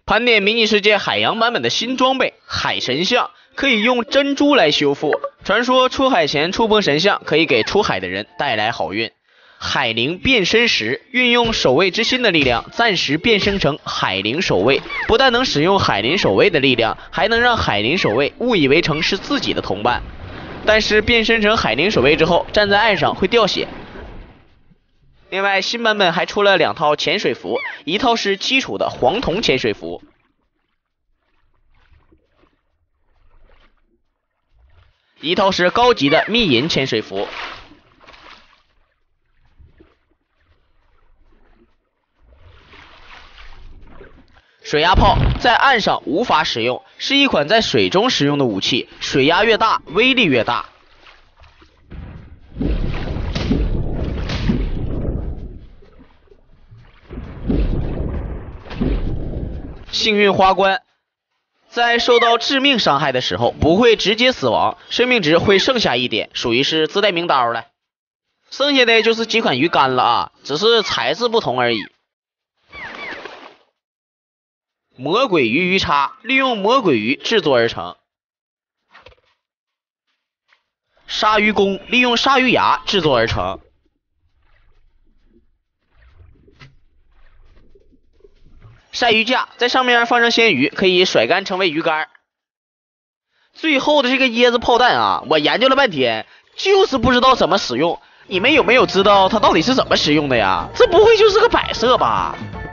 盘点迷你世界海洋版本的新装备海神像，可以用珍珠来修复。传说出海前触碰神像，可以给出海的人带来好运。海灵变身石，运用守卫之心的力量，暂时变身成海灵守卫。不但能使用海灵守卫的力量，还能让海灵守卫误以为成是自己的同伴。但是变身成海灵守卫之后，站在岸上会掉血。另外，新版本还出了2套潜水服，一套是基础的黄铜潜水服，一套是高级的密银潜水服。水压炮在岸上无法使用，是一款在水中使用的武器，水压越大，威力越大。幸运花冠在受到致命伤害的时候不会直接死亡，生命值会剩下1点，属于是自带名刀了。剩下的就是几款鱼竿了啊，只是材质不同而已。魔鬼鱼鱼叉利用魔鬼鱼制作而成。鲨鱼弓利用鲨鱼牙制作而成。晒鱼架在上面放上鲜鱼，可以甩干成为鱼竿。最后的这个椰子炮弹啊，我研究了半天，就是不知道怎么使用。你们有没有知道它到底是怎么使用的呀？这不会就是个摆设吧？